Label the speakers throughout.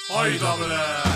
Speaker 1: Hayda bre!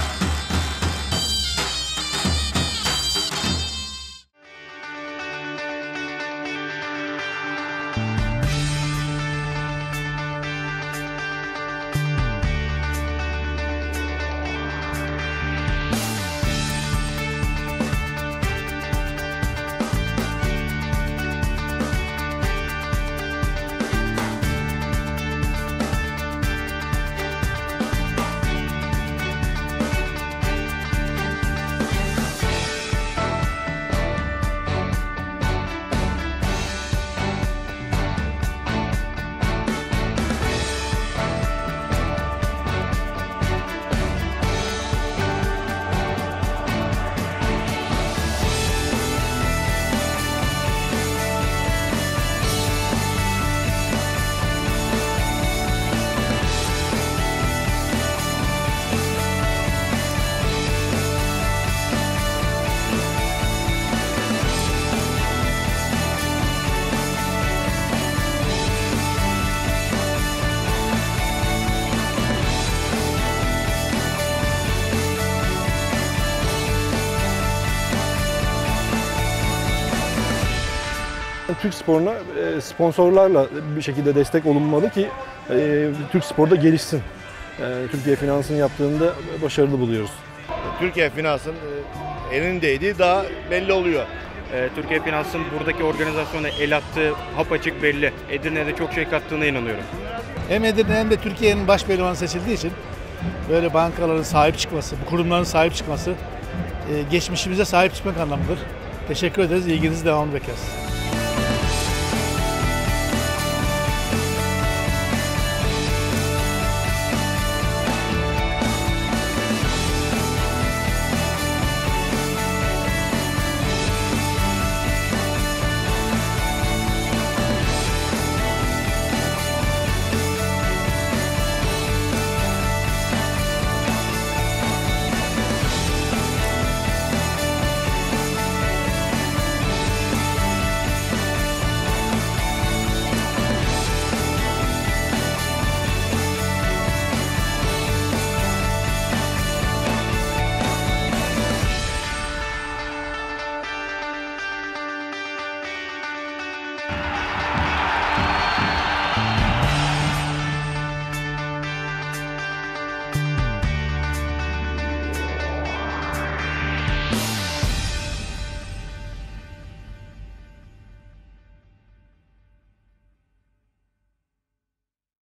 Speaker 2: Türk sporuna sponsorlarla bir şekilde destek olunmalı ki Türk sporu da gelişsin. Türkiye Finans'ın yaptığında başarılı buluyoruz.
Speaker 3: Türkiye Finans'ın elindeydiği daha belli oluyor.
Speaker 4: Türkiye Finans'ın buradaki organizasyona el attığı apaçık belli. Edirne'de çok şey kattığına inanıyorum.
Speaker 5: Hem Edirne hem de Türkiye'nin baş pehlivanı seçildiği için böyle bankaların sahip çıkması, bu kurumların sahip çıkması geçmişimize sahip çıkmak anlamıdır. Teşekkür ederiz. İlginizi devamlı bekleriz.